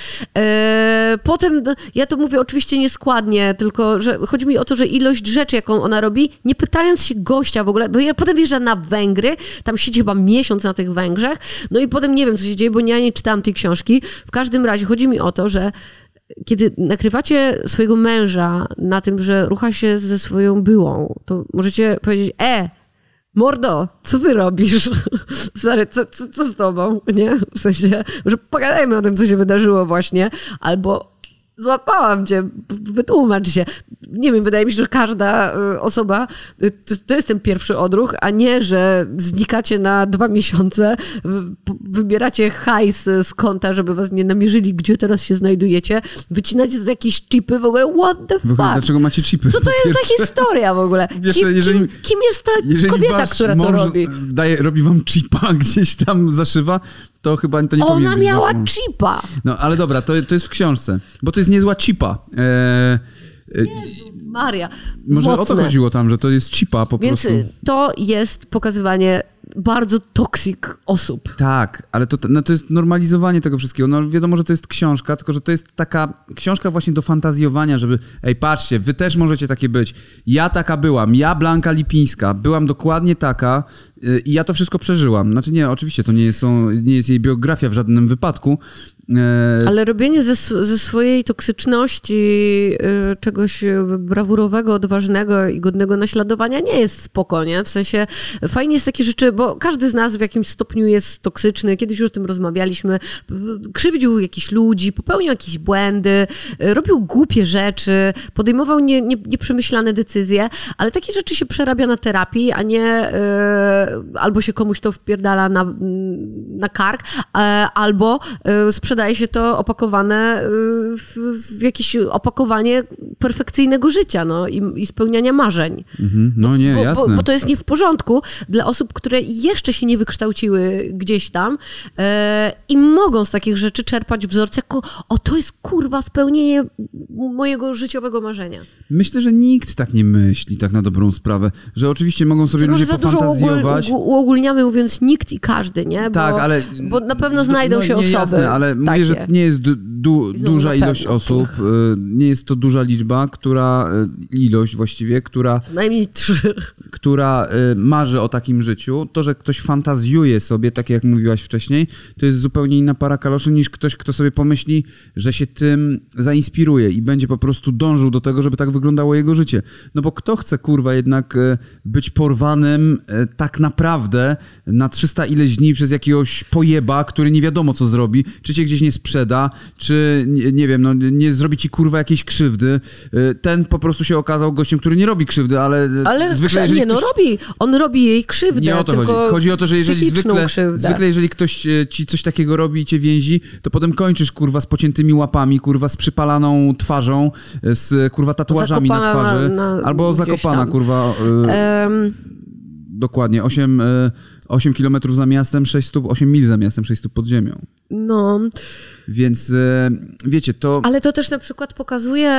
E, potem, ja to mówię oczywiście nieskładnie, tylko że chodzi mi o to, że ilość rzeczy, jaką ona robi, nie pytając się gościa w ogóle, bo ja potem wjeżdża na Węgry, tam siedzi chyba miesiąc na tych Węgrzech, no i potem nie wiem, co się dzieje, bo ja nie czytałam tej książki. W każdym razie chodzi mi o to, że kiedy nakrywacie swojego męża na tym, że rucha się ze swoją byłą, to możecie powiedzieć, e, mordo, co ty robisz? Stary, co, co, co z tobą? Nie? W sensie, że pogadajmy o tym, co się wydarzyło właśnie, albo złapałam cię, wytłumacz się. Nie wiem, wydaje mi się, że każda osoba, to, to jest ten pierwszy odruch, a nie, że znikacie na dwa miesiące, wybieracie hajs z konta, żeby was nie namierzyli, gdzie teraz się znajdujecie, wycinacie z jakieś chipy, w ogóle what the fuck? Dlaczego macie chipy? Co to jest za historia w ogóle? Wiesz, kim, jeżeli, kim, kim jest ta kobieta, która to robi? Daje, robi wam chipa, gdzieś tam zaszywa, to chyba to nie powinien Ona być miała waszą... chipa. No, ale dobra, to, to jest w książce, bo to jest niezła chipa. E, Jezus Maria. Może Mocne. o to chodziło tam, że to jest chipa po Więc prostu. Więc to jest pokazywanie bardzo toxic osób. Tak, ale to, no to jest normalizowanie tego wszystkiego. No wiadomo, że to jest książka, tylko że to jest taka książka właśnie do fantazjowania, żeby ej, patrzcie, wy też możecie takie być. Ja taka byłam, ja Blanka Lipińska, byłam dokładnie taka yy, i ja to wszystko przeżyłam. Znaczy nie, oczywiście to nie jest, są, nie jest jej biografia w żadnym wypadku, E... Ale robienie ze, ze swojej toksyczności y, czegoś brawurowego, odważnego i godnego naśladowania nie jest spoko, nie? W sensie fajnie jest takie rzeczy, bo każdy z nas w jakimś stopniu jest toksyczny, kiedyś już o tym rozmawialiśmy, krzywdził jakichś ludzi, popełniał jakieś błędy, robił głupie rzeczy, podejmował nie, nie, nieprzemyślane decyzje, ale takie rzeczy się przerabia na terapii, a nie y, albo się komuś to wpierdala na, na kark, y, albo y, sprzedaje się to opakowane y, w, w jakieś opakowanie perfekcyjnego życia, no, i, i spełniania marzeń. Mhm. No nie, bo, jasne. Bo, bo to jest nie w porządku dla osób, które jeszcze się nie wykształciły gdzieś tam y, i mogą z takich rzeczy czerpać wzorce, jako, o, to jest kurwa spełnienie mojego życiowego marzenia. Myślę, że nikt tak nie myśli, tak na dobrą sprawę, że oczywiście mogą sobie Czy ludzie może za dużo pofantazjować. uogól, uogólniamy, mówiąc nikt i każdy, nie? Bo, tak, ale... Bo na pewno znajdą no, się nie, osoby jasne, ale takie. mówię, że nie jest du, du, duża ilość pewno. osób, nie jest to duża liczba, która, ilość właściwie, która... Co najmniej trzy. Która marzy o takim życiu. To, że ktoś fantazjuje sobie, tak jak mówiłaś wcześniej, to jest zupełnie inna para kaloszy niż ktoś, kto sobie pomyśli, że się tym zainspiruje i będzie po prostu dążył do tego, żeby tak wyglądało jego życie. No bo kto chce, kurwa, jednak być porwanym tak naprawdę na trzysta ileś dni przez jakiegoś pojeba, który nie wiadomo co zrobi, czy cię gdzieś nie sprzeda, czy nie, nie wiem, no nie zrobi ci, kurwa, jakiejś krzywdy. Ten po prostu się okazał gościem, który nie robi krzywdy, ale, ale zwykle, nie, no ktoś... robi. On robi jej krzywdę. Nie o to tylko chodzi. Chodzi o to, że jeżeli zwykle, krzywdę. zwykle jeżeli ktoś ci coś takiego robi i cię więzi, to potem kończysz, kurwa, z pociętymi łapami, kurwa, z przypalaną twarzą, z, kurwa, tatuażami zakopana na twarzy. Na, na, albo zakopana, tam. kurwa. Um... Dokładnie. osiem kilometrów za miastem, sześć stóp, osiem mil za miastem, sześć stóp pod ziemią. No. Więc wiecie, to... Ale to też na przykład pokazuje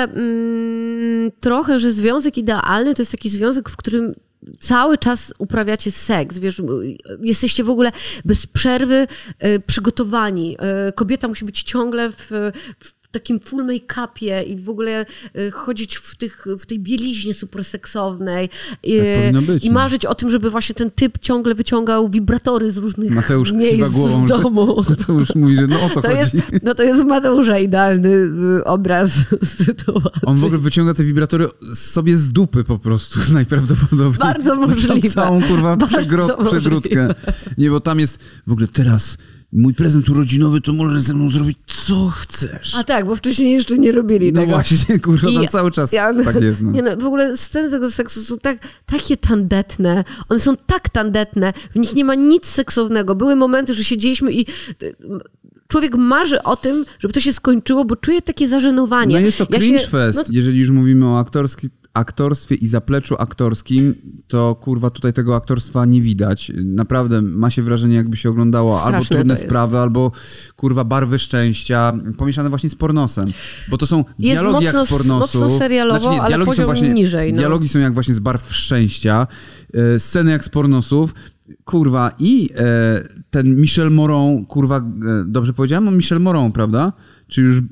mm, trochę, że związek idealny to jest taki związek, w którym cały czas uprawiacie seks, wiesz, jesteście w ogóle bez przerwy y, przygotowani. Y, kobieta musi być ciągle w, w takim full make-upie i w ogóle y, chodzić w, tych, w tej bieliźnie super seksownej y, być, i marzyć o tym, żeby właśnie ten typ ciągle wyciągał wibratory z różnych Mateusz miejsc głową, w domu. Mateusz mówi, że no o co to chodzi? Jest, no to jest Mateusza idealny y, obraz sytuacji. On w ogóle wyciąga te wibratory sobie z dupy po prostu, najprawdopodobniej. Bardzo możliwe. Tam całą, kurwa, przegro- przegródkę. Nie, bo tam jest w ogóle teraz... Mój prezent urodzinowy, to możesz ze mną zrobić co chcesz. A tak, bo wcześniej jeszcze nie robili no tego. No właśnie, kurwa, tam I, cały czas ja, tak jest. No. Nie no, w ogóle sceny tego seksu są tak, takie tandetne. One są tak tandetne, w nich nie ma nic seksownego. Były momenty, że siedzieliśmy i człowiek marzy o tym, żeby to się skończyło, bo czuje takie zażenowanie. No jest to cringe ja się, fest. No... Jeżeli już mówimy o aktorskim aktorstwie i zapleczu aktorskim, to kurwa tutaj tego aktorstwa nie widać. Naprawdę ma się wrażenie, jakby się oglądało Straszne albo Trudne sprawy, albo kurwa Barwy szczęścia, pomieszane właśnie z pornosem. Bo to są jest dialogi mocno, jak z pornosu. Mocno serialowo, znaczy nie, ale poziom są właśnie, niżej. No. Dialogi są jak właśnie z Barw szczęścia, e, sceny jak z pornosów. Kurwa i e, ten Michel Moron, kurwa, e, dobrze powiedziałem? On Michel Moron, prawda? Czy już...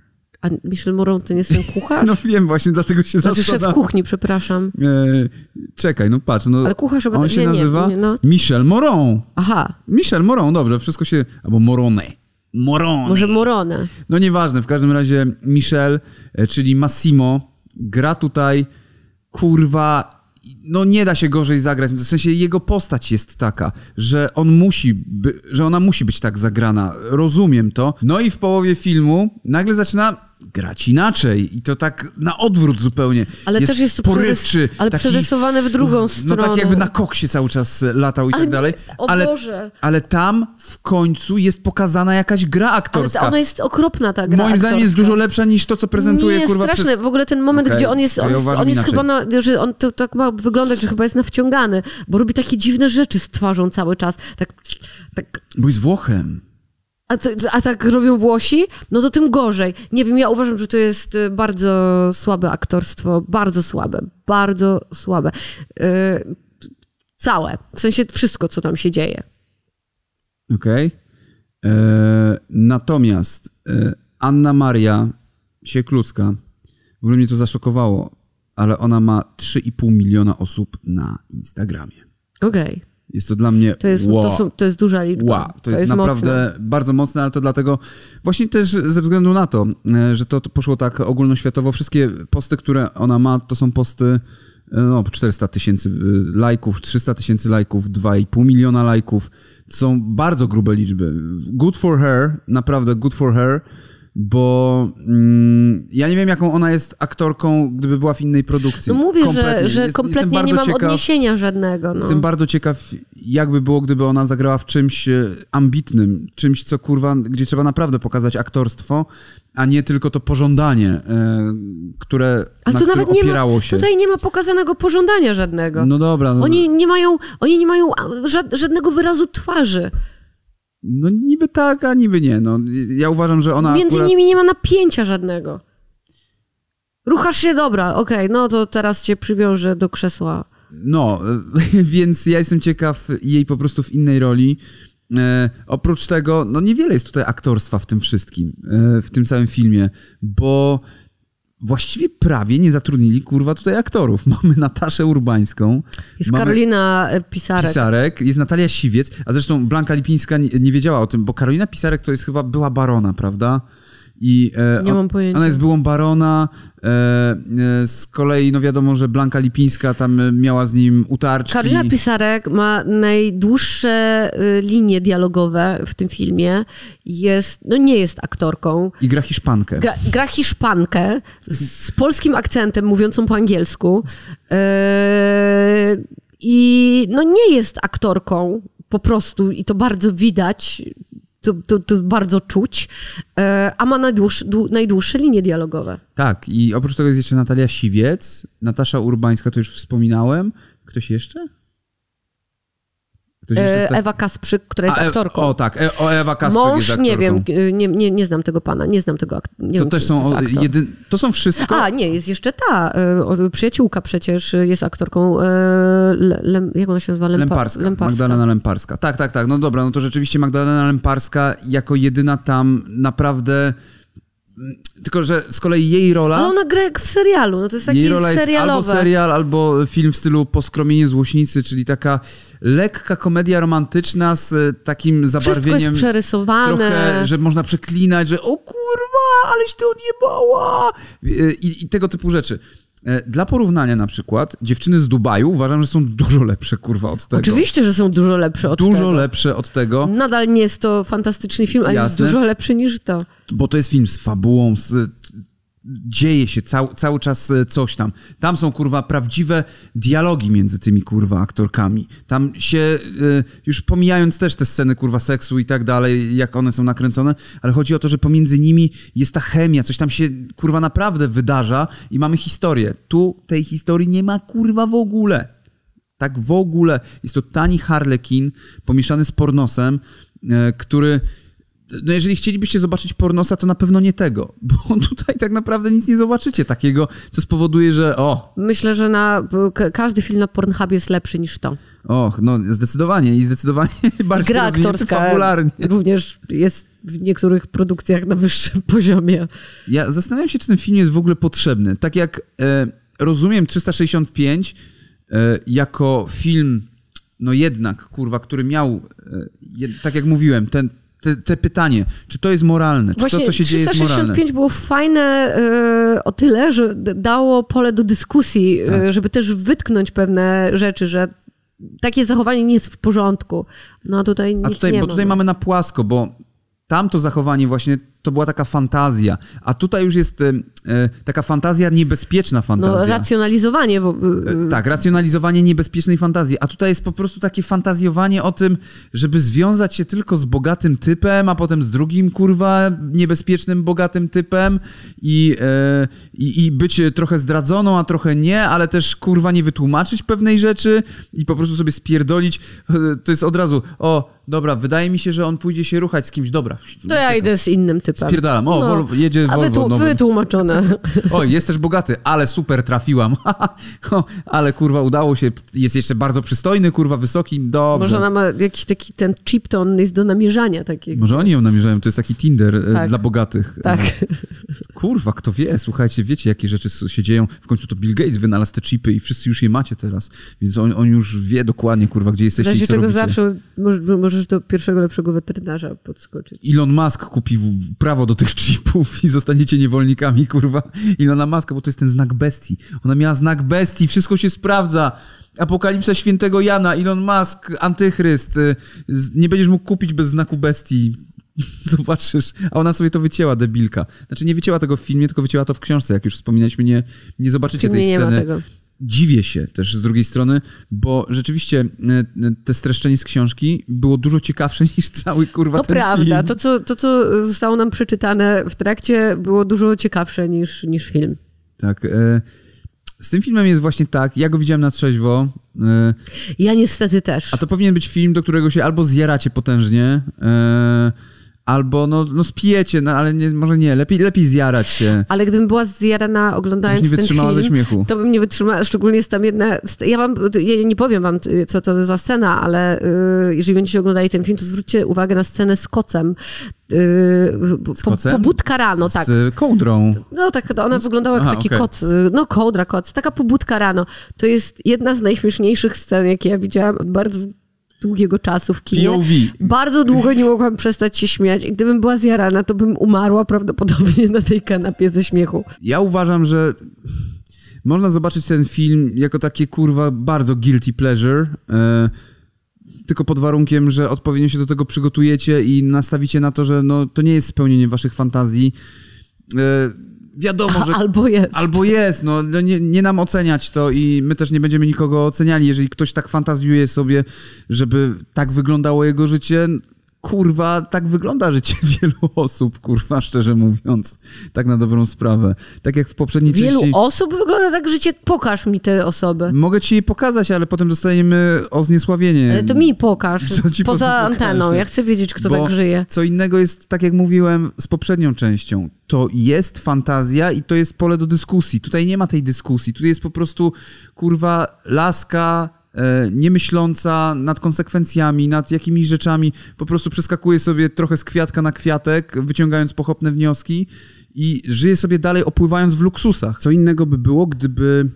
A Michel Moron to nie jest ten kucharz? No wiem, właśnie dlatego się znaczy zastanawiam. szef kuchni, przepraszam. E, czekaj, no patrz. No, ale kucharz on się nie, nazywa nie, no. Michel Moron. Aha. Michel Moron, dobrze, wszystko się... Albo Morone. Morone. Może Morone. No nieważne, w każdym razie Michel, czyli Massimo, gra tutaj, kurwa... No nie da się gorzej zagrać, w sensie jego postać jest taka, że on musi, by, że ona musi być tak zagrana, rozumiem to. No i w połowie filmu nagle zaczyna grać inaczej i to tak na odwrót zupełnie. Ale jest też jest to porywczy, ale taki, przerysowane w drugą stronę. No tak jakby na koksie cały czas latał i ale, tak dalej. O ale, Boże. ale tam w końcu jest pokazana jakaś gra aktorska. Ale ona jest okropna, ta gra Moim aktorska. zdaniem jest dużo lepsza niż to, co prezentuje, nie, kurwa. straszne. W ogóle ten moment, okay. gdzie on jest, on, ja on jest chyba na, że on to tak ma wyglądać, że chyba jest nawciągany, bo robi takie dziwne rzeczy z twarzą cały czas. Tak, tak. Bo jest Włochem. A, to, a tak robią Włosi? No to tym gorzej. Nie wiem, ja uważam, że to jest bardzo słabe aktorstwo. Bardzo słabe. Bardzo słabe. Yy, całe. W sensie wszystko, co tam się dzieje. Okej. Okay. Natomiast e, Anna Maria Sieklucka, w ogóle mnie to zaszokowało, ale ona ma trzy i pół miliona osób na Instagramie. Okej. Okay. Jest to dla mnie To jest, wow. to są, to jest duża liczba. Wow. To, to jest, jest naprawdę mocne. bardzo mocne, ale to dlatego właśnie też ze względu na to, że to, to poszło tak ogólnoświatowo. Wszystkie posty, które ona ma, to są posty no, czterysta tysięcy lajków, trzysta tysięcy lajków, dwa i pół miliona lajków. To są bardzo grube liczby. Good for her, naprawdę good for her. Bo mm, ja nie wiem, jaką ona jest aktorką, gdyby była w innej produkcji. No mówię, kompletnie. że, że jest, kompletnie nie mam ciekaw, odniesienia żadnego. No. Jestem bardzo ciekaw, jakby było, gdyby ona zagrała w czymś ambitnym, czymś, co kurwa, gdzie trzeba naprawdę pokazać aktorstwo, a nie tylko to pożądanie, e, które, Ale na to które nawet nie opierało ma, się. tutaj nie ma pokazanego pożądania żadnego. No dobra. No, oni, nie mają, oni nie mają żadnego wyrazu twarzy. No niby tak, a niby nie. No, ja uważam, że ona Między akurat... nimi nie ma napięcia żadnego. Ruchasz się, dobra, okej, okay, no to teraz cię przywiążę do krzesła. No, więc ja jestem ciekaw jej po prostu w innej roli. E, oprócz tego, no niewiele jest tutaj aktorstwa w tym wszystkim, e, w tym całym filmie, bo właściwie prawie nie zatrudnili, kurwa, tutaj aktorów. Mamy Nataszę Urbańską. Jest mamy Karolina Pisarek. Pisarek. Jest Natalia Siwiec, a zresztą Blanka Lipińska nie, nie wiedziała o tym, bo Karolina Pisarek to jest chyba była barona, prawda? I, e, Nie mam pojęcia. Ona jest byłą barona, e, e, z kolei no wiadomo, że Blanka Lipińska tam miała z nim utarczki. Karolina Pisarek ma najdłuższe y, linie dialogowe w tym filmie. Jest, no nie jest aktorką. I gra Hiszpankę. Gra, gra Hiszpankę z, z polskim akcentem, mówiącą po angielsku. Yy, I no nie jest aktorką po prostu i to bardzo widać. To, to, to bardzo czuć, a ma najdłuższe, najdłuższe linie dialogowe. Tak, i oprócz tego jest jeszcze Natalia Siwiec, Natasza Urbańska, to już wspominałem. Ktoś jeszcze? Ktoś jeszcze tak... Ewa Kasprzyk, która jest A, aktorką. O tak, e, o Ewa Kasprzyk Mąż, jest aktorką. nie wiem, nie, nie, nie znam tego pana, nie znam tego aktora. To też są, jedyn... to są wszystko... A, nie, jest jeszcze ta, przyjaciółka przecież jest aktorką, le, le, jak ona się nazywa? Lempa... Lemparska, Lemparska, Magdalena Lemparska. Tak, tak, tak, no dobra, no to rzeczywiście Magdalena Lemparska jako jedyna tam naprawdę... Tylko, że z kolei jej rola... Ale ona gra jak w serialu, no to jest takie jej rola jest serialowe. albo serial, albo film w stylu Poskromienie złośnicy, czyli taka lekka komedia romantyczna z takim zabarwieniem... Wszystko jest przerysowane. Trochę, że można przeklinać, że o kurwa, aleś ty odjebała! I, I tego typu rzeczy. Dla porównania na przykład, Dziewczyny z Dubaju uważam, że są dużo lepsze, kurwa, od tego. Oczywiście, że są dużo lepsze od dużo tego. Dużo lepsze od tego. Nadal nie jest to fantastyczny film, ale Jasne. jest dużo lepszy niż to. Bo to jest film z fabułą, z... dzieje się cał, cały czas coś tam. Tam są, kurwa, prawdziwe dialogi między tymi, kurwa, aktorkami. Tam się, y, już pomijając też te sceny, kurwa, seksu i tak dalej, jak one są nakręcone, ale chodzi o to, że pomiędzy nimi jest ta chemia, coś tam się, kurwa, naprawdę wydarza i mamy historię. Tu tej historii nie ma, kurwa, w ogóle. Tak w ogóle. Jest to tani harlekin pomieszany z pornosem, y, który... No jeżeli chcielibyście zobaczyć pornosa, to na pewno nie tego, bo tutaj tak naprawdę nic nie zobaczycie takiego, co spowoduje, że o... Myślę, że na, każdy film na Pornhubie jest lepszy niż to. Och, no zdecydowanie i zdecydowanie bardziej gra aktorska fabularnie. również jest w niektórych produkcjach na wyższym poziomie. Ja zastanawiam się, czy ten film jest w ogóle potrzebny. Tak jak e, rozumiem trzysta sześćdziesiąt pięć e, jako film, no jednak, kurwa, który miał, e, je, tak jak mówiłem, ten Te, te pytanie, czy to jest moralne, czy Właśnie to, co się dzieje, jest moralne? trzysta sześćdziesiąt pięć było fajne y, o tyle, że dało pole do dyskusji, tak. y, żeby też wytknąć pewne rzeczy, że takie zachowanie nie jest w porządku. No a tutaj nic a tutaj, nie bo ma. tutaj mamy na płasko, bo tamto zachowanie właśnie to była taka fantazja, a tutaj już jest e, taka fantazja, niebezpieczna fantazja. No racjonalizowanie. Bo, e, tak, racjonalizowanie niebezpiecznej fantazji, a tutaj jest po prostu takie fantazjowanie o tym, żeby związać się tylko z bogatym typem, a potem z drugim, kurwa, niebezpiecznym, bogatym typem i, e, i, i być trochę zdradzoną, a trochę nie, ale też, kurwa, nie wytłumaczyć pewnej rzeczy i po prostu sobie spierdolić. To jest od razu, o, dobra, wydaje mi się, że on pójdzie się ruchać z kimś, dobra. To ja idę z innym typem. typem. Spierdalam. O, no. Vol- jedzie A Volvo wytłu- wytłumaczone. O, jest też bogaty, ale super trafiłam. o, ale kurwa, udało się. Jest jeszcze bardzo przystojny, kurwa, wysoki, dobrze. Może ona ma jakiś taki ten chip, to on jest do namierzania takiego. Może oni ją namierzają, to jest taki Tinder tak. dla bogatych. Tak. Kurwa, kto wie, słuchajcie, wiecie, jakie rzeczy się dzieją. W końcu to Bill Gates wynalazł te chipy i wszyscy już je macie teraz. Więc on, on już wie dokładnie, kurwa, gdzie jesteście i co czego robicie. zawsze możesz do pierwszego lepszego weterynarza podskoczyć. Elon Musk kupi prawo do tych chipów i zostaniecie niewolnikami, kurwa. Ilona Muska, bo to jest ten znak bestii. Ona miała znak bestii, wszystko się sprawdza. Apokalipsa świętego Jana, Elon Musk, antychryst. Nie będziesz mógł kupić bez znaku bestii. Zobaczysz. A ona sobie to wycięła, debilka. Znaczy nie wycięła tego w filmie, tylko wycięła to w książce. Jak już wspominaliśmy, nie, nie zobaczycie tej nie sceny. Ma tego. Dziwię się też z drugiej strony, bo rzeczywiście te streszczenie z książki było dużo ciekawsze niż cały, kurwa, to ten prawda. film. To co, to, co zostało nam przeczytane w trakcie, było dużo ciekawsze niż, niż film. Tak. Z tym filmem jest właśnie tak, ja go widziałem na trzeźwo. Ja niestety też. A to powinien być film, do którego się albo zjaracie potężnie, albo no, no spijecie, no ale nie, może nie, lepiej, lepiej zjarać się. Ale gdybym była zjarana oglądając nie ten wytrzymała film, ze śmiechu. to bym nie wytrzymała, szczególnie jest tam jedna, ja wam, ja nie powiem wam, co to za scena, ale y, jeżeli będziecie oglądali ten film, to zwróćcie uwagę na scenę z kocem. Z po, kocem? Pobudka rano, tak. Z kołdrą. No tak, ona wyglądała jak Aha, taki okay. koc, no kołdra, koc, taka pobudka rano. To jest jedna z najśmieszniejszych scen, jakie ja widziałam od bardzo długiego czasu w kinie. P O V. Bardzo długo nie mogłam przestać się śmiać i gdybym była zjarana, to bym umarła prawdopodobnie na tej kanapie ze śmiechu. Ja uważam, że można zobaczyć ten film jako takie, kurwa, bardzo guilty pleasure, e, tylko pod warunkiem, że odpowiednio się do tego przygotujecie i nastawicie na to, że no, to nie jest spełnienie waszych fantazji. E, Wiadomo, że... Albo jest. Albo jest, no nie, nie nam oceniać to i my też nie będziemy nikogo oceniali. Jeżeli ktoś tak fantazjuje sobie, żeby tak wyglądało jego życie, kurwa, tak wygląda życie wielu osób, kurwa, szczerze mówiąc. Tak na dobrą sprawę. Tak jak w poprzedniej Wielu części... osób wygląda tak życie? Pokaż mi te osoby. Mogę ci je pokazać, ale potem dostaniemy o zniesławienie. Ale to mi pokaż. Poza anteną. Ja chcę wiedzieć, kto Bo tak żyje. Co innego jest, tak jak mówiłem, z poprzednią częścią. To jest fantazja i to jest pole do dyskusji. Tutaj nie ma tej dyskusji. Tutaj jest po prostu, kurwa, laska... niemyśląca nad konsekwencjami, nad jakimiś rzeczami, po prostu przeskakuje sobie trochę z kwiatka na kwiatek, wyciągając pochopne wnioski i żyje sobie dalej, opływając w luksusach. Co innego by było, gdyby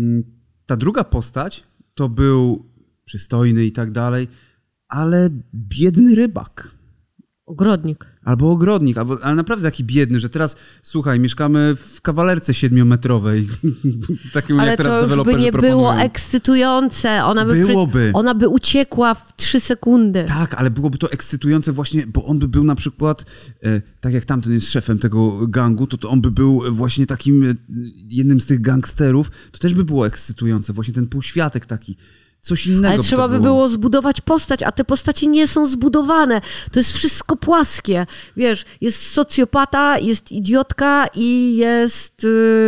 ta druga postać to był przystojny i tak dalej, ale biedny rybak. Ogrodnik. Albo ogrodnik, albo, ale naprawdę taki biedny, że teraz, słuchaj, mieszkamy w kawalerce siedmiometrowej. Takim ale jak teraz to już by nie proponują. było ekscytujące. Ona by, Byłoby. Przy... Ona by uciekła w trzy sekundy. Tak, ale byłoby to ekscytujące właśnie, bo on by był na przykład, e, tak jak tamten jest szefem tego gangu, to, to on by był właśnie takim e, jednym z tych gangsterów. To też by było ekscytujące, właśnie ten półświatek taki. Coś innego. Ale by trzeba by było. było zbudować postać, a te postacie nie są zbudowane. To jest wszystko płaskie. Wiesz, jest socjopata, jest idiotka i jest,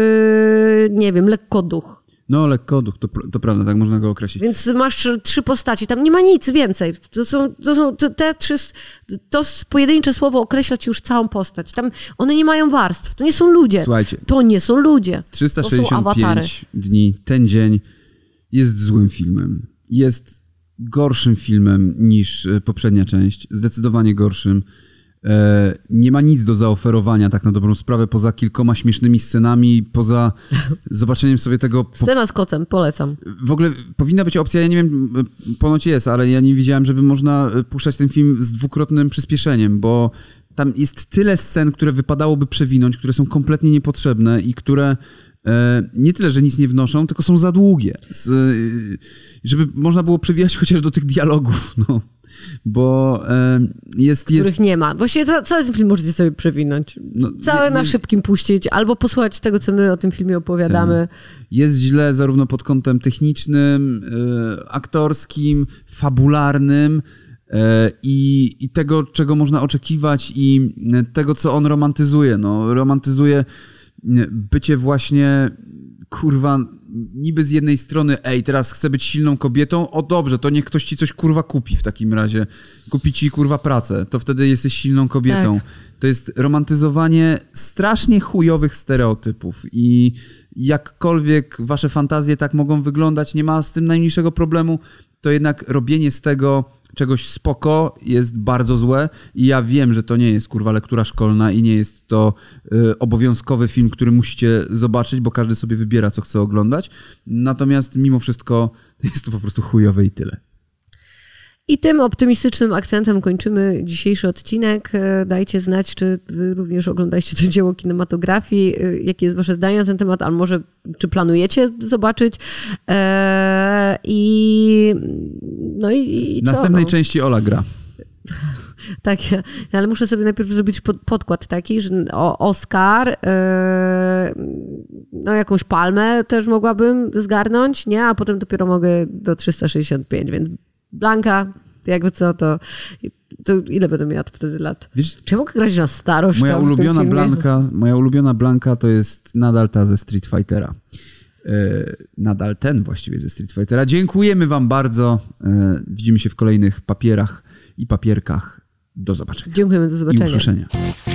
yy, nie wiem, lekkoduch. No, lekkoduch, to, to prawda, tak można go określić. Więc masz trzy postaci, tam nie ma nic więcej. To są, to są to, te trzy, to pojedyncze słowo określa ci już całą postać. Tam one nie mają warstw, to nie są ludzie. Słuchajcie. To nie są ludzie. trzysta sześćdziesiąt pięć to są awatary. dni, ten dzień jest złym filmem. Jest gorszym filmem niż poprzednia część. Zdecydowanie gorszym. E, nie ma nic do zaoferowania tak na dobrą sprawę, poza kilkoma śmiesznymi scenami, poza zobaczeniem sobie tego... Po... Scena z kocem, polecam. W ogóle powinna być opcja, ja nie wiem, ponoć jest, ale ja nie widziałem, żeby można puszczać ten film z dwukrotnym przyspieszeniem, bo tam jest tyle scen, które wypadałoby przewinąć, które są kompletnie niepotrzebne i które nie tyle, że nic nie wnoszą, tylko są za długie. Z, żeby można było przewijać chociaż do tych dialogów, no. Bo jest... jest... Których nie ma. Właściwie to, cały ten film możecie sobie przewinąć. No, Cały nie, na nie... szybkim puścić, albo posłuchać tego, co my o tym filmie opowiadamy. Jest źle zarówno pod kątem technicznym, y, aktorskim, fabularnym, I, i tego, czego można oczekiwać i tego, co on romantyzuje. No, romantyzuje bycie właśnie, kurwa, niby z jednej strony, ej, teraz chcę być silną kobietą, o dobrze, to niech ktoś ci coś, kurwa, kupi w takim razie. Kupi ci, kurwa, pracę, to wtedy jesteś silną kobietą. Tak. To jest romantyzowanie strasznie chujowych stereotypów i jakkolwiek wasze fantazje tak mogą wyglądać, nie ma z tym najmniejszego problemu, to jednak robienie z tego czegoś spoko jest bardzo złe i ja wiem, że to nie jest, kurwa, lektura szkolna i nie jest to y, obowiązkowy film, który musicie zobaczyć, bo każdy sobie wybiera, co chce oglądać. Natomiast mimo wszystko jest to po prostu chujowe i tyle. I tym optymistycznym akcentem kończymy dzisiejszy odcinek. Dajcie znać, czy wy również oglądaliście to dzieło kinematografii, jakie jest wasze zdanie na ten temat, albo może czy planujecie zobaczyć. Eee, I no i, i w następnej co, no? części Ola gra. Tak, ale muszę sobie najpierw zrobić pod, podkład taki, że o, Oscar, yy, no jakąś palmę też mogłabym zgarnąć, nie? A potem dopiero mogę do trzysta sześćdziesiąt pięć, więc Blanka, jakby co, to, to ile będę miała wtedy lat? Wiesz, czy ja mogę grać na starość? Moja ulubiona Blanka, moja ulubiona Blanka to jest nadal ta ze Street Fightera. Yy, nadal ten właściwie ze Street Fightera. Dziękujemy wam bardzo. Yy, widzimy się w kolejnych papierach i papierkach. Do zobaczenia. Dziękujemy, do zobaczenia. I usłyszenia.